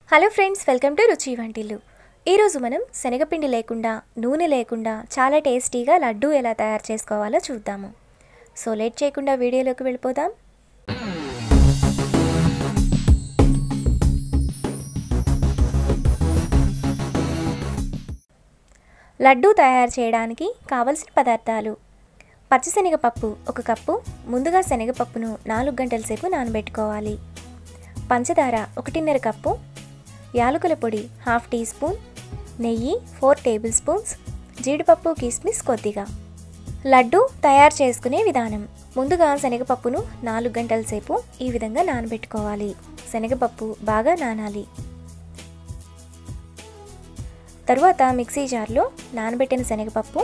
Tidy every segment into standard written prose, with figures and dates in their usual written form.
Hello friends, welcome to రుచి వంటిల్లు. ఈరోజు మనం శనగపిండి లేకుండా, నూనె లేకుండా చాలా టేస్టీగా లడ్డు ఎలా తయారు చేసుకోవాలో చూద్దాము. సో లేట్ చేయకుండా వీడియోలోకి వెళ్ళిపోదాం. లడ్డు తయారు చేయడానికి కావలసిన పదార్థాలు: పచ్చిశనగపప్పు 1 కప్పు. ముందుగా శనగపప్పును 4 గంటల సేపు నానబెట్టుకోవాలి. పంచదార 1.5 కప్పు. యాలకుల పొడి 1/2 టీ స్పూన్. నెయ్యి 4 టేబుల్ స్పూన్స్. జీడిపప్పు కిస్మిస్ కొద్దిగా. లడ్డు తయారు చేసుకునే విధానం: ముందుగా శనగపప్పును 4 గంటల సేపు ఈ విధంగా నానబెట్టుకోవాలి. శనగపప్పు బాగా నానాలి. తరువాత మిక్సీ జార్లో నానబెట్టిన శనగపప్పు,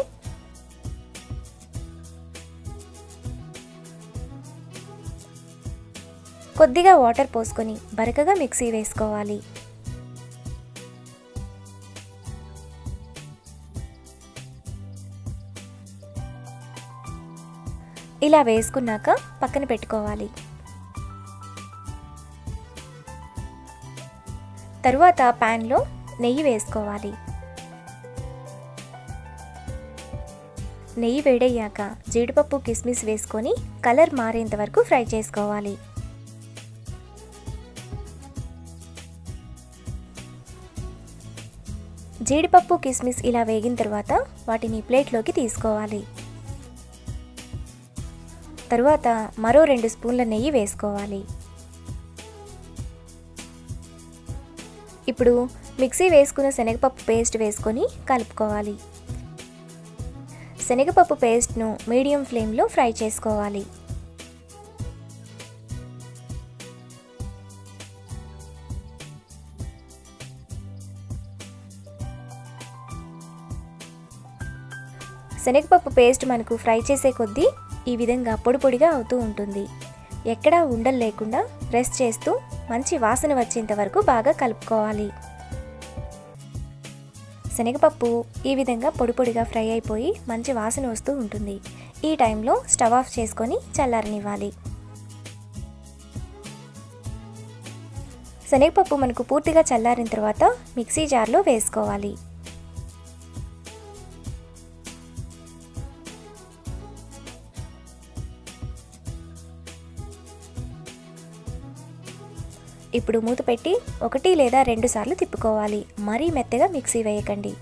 కొద్దిగా వాటర్ పోసుకొని బరకగా మిక్సీ వేసుకోవాలి. ఇలా వేసుకున్నాక పక్కన పెట్టుకోవాలి. తరువాత ప్యాన్లో నెయ్యి వేసుకోవాలి. నెయ్యి వేడయ్యాక జీడిపప్పు కిస్మిస్ వేసుకొని కలర్ మారేంత వరకు ఫ్రై చేసుకోవాలి. జీడిపప్పు కిస్మిస్ ఇలా వేగిన తర్వాత వాటిని ప్లేట్లోకి తీసుకోవాలి. తరువాత మరో 2 స్పూన్ల నెయ్యి వేసుకోవాలి. ఇప్పుడు మిక్సీ వేసుకున్న శనగపప్పు పేస్ట్ వేసుకొని కలుపుకోవాలి. శనగపప్పు పేస్ట్ను మీడియం ఫ్లేమ్లో ఫ్రై చేసుకోవాలి. శనగపప్పు పేస్ట్ మనకు ఫ్రై చేసే కొద్దీ ఈ విధంగా పొడి పొడిగా అవుతూ ఉంటుంది. ఎక్కడా ఉండలు లేకుండా ప్రెస్ చేస్తూ మంచి వాసన వచ్చేంత వరకు బాగా కలుపుకోవాలి. శనగపప్పు ఈ విధంగా పొడి పొడిగా ఫ్రై అయిపోయి మంచి వాసన వస్తూ ఉంటుంది. ఈ టైంలో స్టవ్ ఆఫ్ చేసుకొని చల్లారనివ్వాలి. శనగపప్పు మనకు పూర్తిగా చల్లారిన తర్వాత మిక్సీ జార్లో వేసుకోవాలి. ఇప్పుడు మూత పెట్టి 1 లేదా 2 సార్లు తిప్పుకోవాలి. మరీ మెత్తగా మిక్సీ వేయకండి.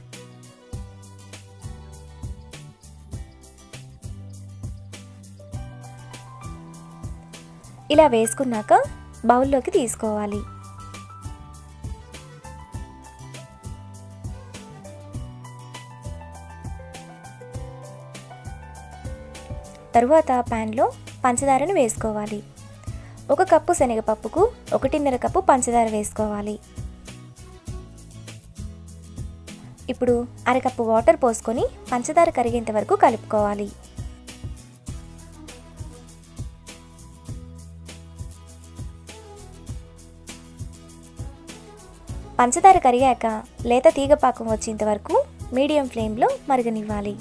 ఇలా వేసుకున్నాక బౌల్లోకి తీసుకోవాలి. తరువాత ప్యాన్లో పంచదారను వేసుకోవాలి. 1 కప్పు శనగపప్పుకు 1.5 కప్పు పంచదార వేసుకోవాలి. ఇప్పుడు 1/2 కప్పు వాటర్ పోసుకొని పంచదార కరిగేంత వరకు కలుపుకోవాలి. పంచదార కరిగాక లేత తీగపాకం వచ్చేంత వరకు మీడియం ఫ్లేమ్లో మరగనివ్వాలి.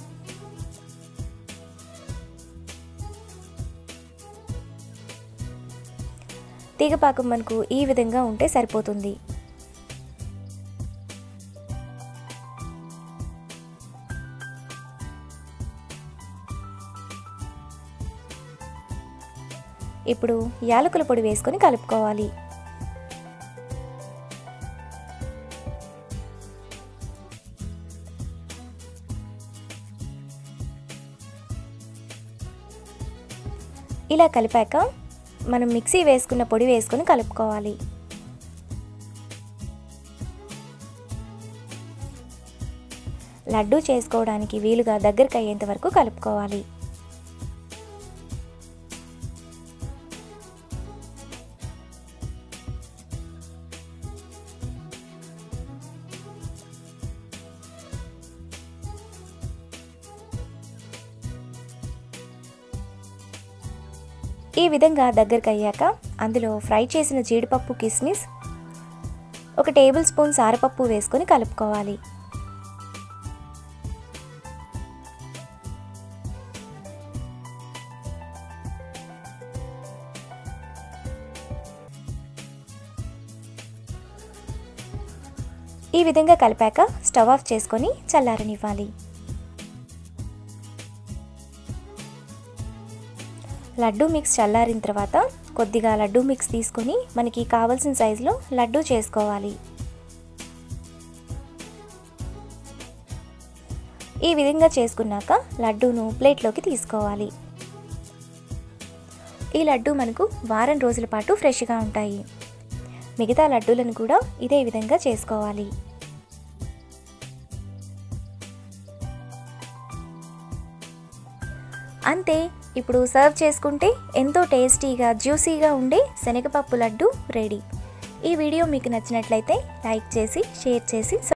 తీగపాకం మనకు ఈ విధంగా ఉంటే సరిపోతుంది. ఇప్పుడు యాలకుల పొడి వేసుకొని కలుపుకోవాలి. ఇలా కలిపాక మనం మిక్సీ వేసుకున్న పొడి వేసుకొని కలుపుకోవాలి. లడ్డు చేసుకోవడానికి వీలుగా దగ్గరికి అయ్యేంత వరకు కలుపుకోవాలి. ఈ విధంగా దగ్గరికి అయ్యాక అందులో ఫ్రై చేసిన జీడిపప్పు కిస్మిస్, 1 టేబుల్ స్పూన్ సారపప్పు వేసుకొని కలుపుకోవాలి. ఈ విధంగా కలిపాక స్టవ్ ఆఫ్ చేసుకొని చల్లారనివ్వాలి. లడ్డు మిక్స్ చల్లారిన తర్వాత కొద్దిగా లడ్డు మిక్స్ తీసుకొని మనకి కావాల్సిన సైజులో లడ్డు చేసుకోవాలి. ఈ విధంగా చేసుకున్నాక లడ్డూను ప్లేట్లోకి తీసుకోవాలి. ఈ లడ్డు మనకు వారం రోజుల పాటు ఫ్రెష్గా ఉంటాయి. మిగతా లడ్డూలను కూడా ఇదే విధంగా చేసుకోవాలి. అంతే, ఇప్పుడు సర్వ్ చేసుకుంటే ఎంతో టేస్టీగా జ్యూసీగా ఉండే శనగపప్పు లడ్డు రెడీ. ఈ వీడియో మీకు నచ్చినట్లయితే లైక్ చేసి షేర్ చేసి